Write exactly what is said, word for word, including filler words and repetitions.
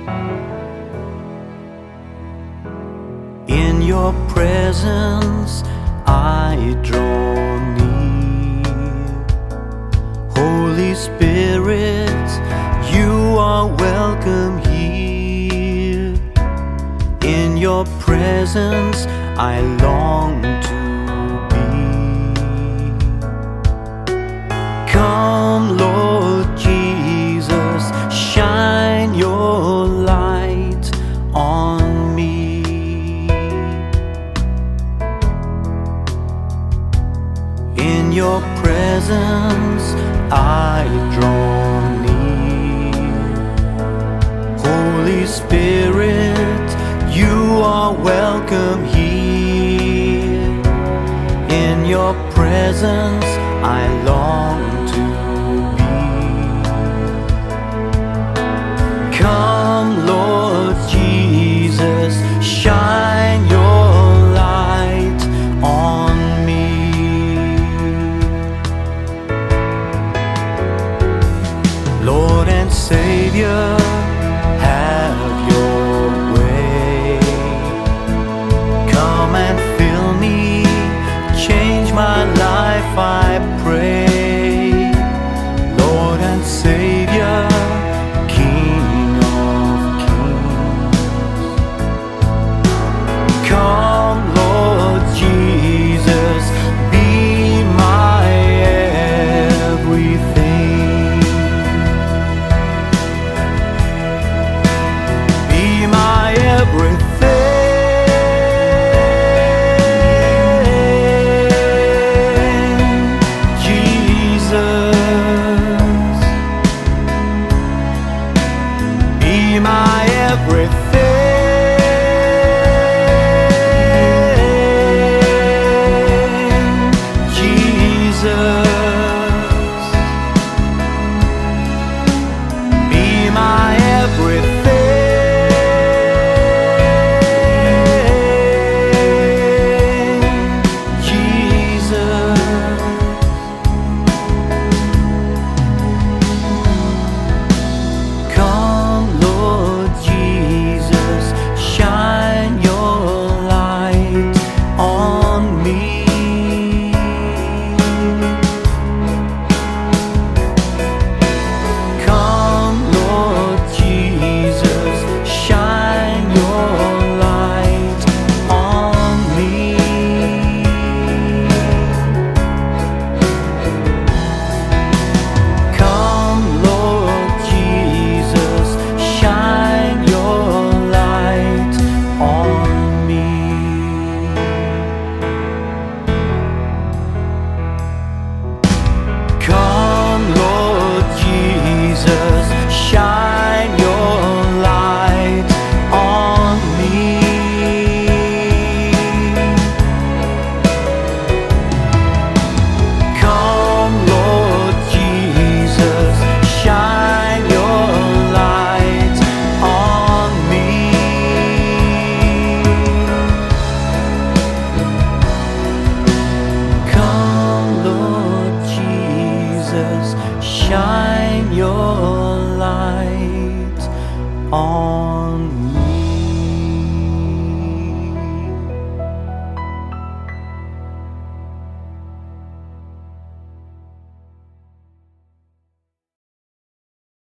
In your presence I draw near. Holy Spirit, you are welcome here. In your presence I long to be. Come, Lord Jesus, shine your light on me. In your presence I draw near. Holy Spirit, you are welcome here. In your presence I long to be. Come, Lord Jesus, shine your light on me. Lord and Savior, have your way. Come and fill me, change my life, I pray. Lord and Savior, King of kings. Come, Lord Jesus, be my everything. Be my everything. Be my everything, Jesus. Be my everything, Jesus. Come, Lord Jesus, shine your light on me. Come, Lord Jesus, shine your light on me. Come, Lord Jesus, shine your light on me. Come, Lord Jesus, shine your light on me. Come, Lord Jesus, shine your light on me. Come, Lord Jesus, shine your light on